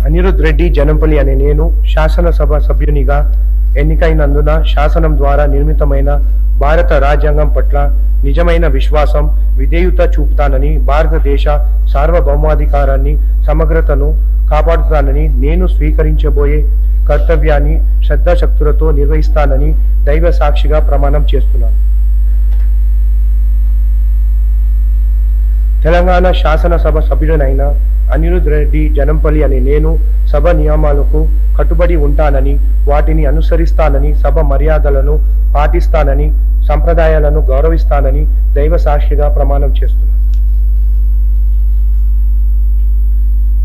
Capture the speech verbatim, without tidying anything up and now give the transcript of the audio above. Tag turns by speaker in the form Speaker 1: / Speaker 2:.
Speaker 1: అనిరుద్ రెడ్డి జనంపల్లి అనే నేను శాసనసభ సభ్యునిగా ఎన్నికైనందున శాసనం ద్వారా నిర్మితమైన భారత రాజ్యాంగం పట్ల నిజమైన విశ్వాసం, విధేయత చూపుతానని, భారతదేశ సార్వభౌమాధికారాన్ని, సమగ్రతను కాపాడుతానని, నేను స్వీకరించబోయే కర్తవ్యాన్ని శ్రద్ధాశక్తులతో నిర్వహిస్తానని దైవ సాక్షిగా ప్రమాణం చేస్తున్నాను. తెలంగాణ శాసనసభ సభ్యుడనైన అనిరుద్ రెడ్డి జనంపల్లి అనే నేను సభ నియమాలకు కట్టుబడి ఉంటానని, వాటిని అనుసరిస్తానని, సభ మర్యాదలను పాటిస్తానని, సంప్రదాయాలను గౌరవిస్తానని దైవ సాక్షిగా ప్రమాణం చేస్తున్నాను.